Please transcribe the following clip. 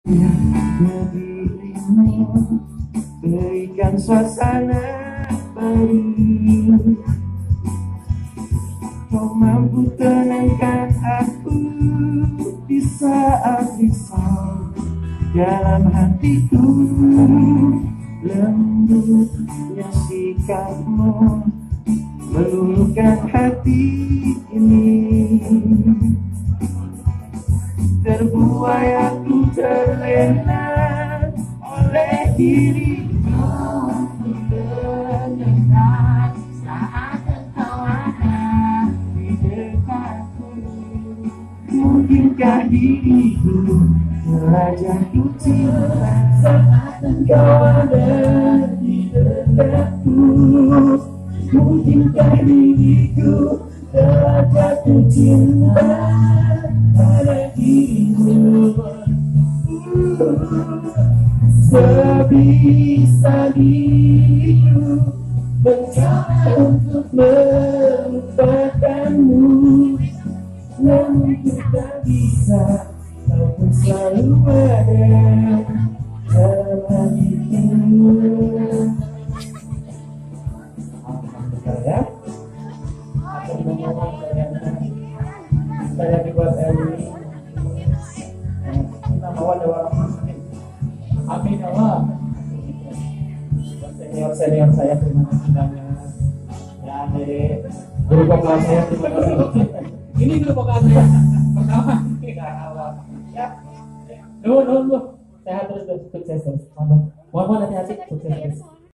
Dirimu berikan suasana baru. Kau mampu tenangkan aku di saat risau dalam hatiku. Lembutnya sikapmu meluluhkan hati ini. Terbuai aku terlena oleh dirimu. Terlena saat engkau ada di dekatku. Mungkinkah diriku telah jatuh cinta saat engkau ada di dekatku? Mungkinkah diriku telah jatuh cinta pada dirimu? Sebisa diriku mencoba untuk melupakanmu, namun tak bisa. Kau pun selalu ada dalam hatiku. Saya dibuat Eli. Kita bawa ada orang muslim. Amin ya Allah. Senior saya terima kasih banyak. Ya dari guru vokal saya terima kasih. Ini guru vokal saya pertama. Ya. Sehat terus, sukses terus. Mohon hati-hati, sukses terus.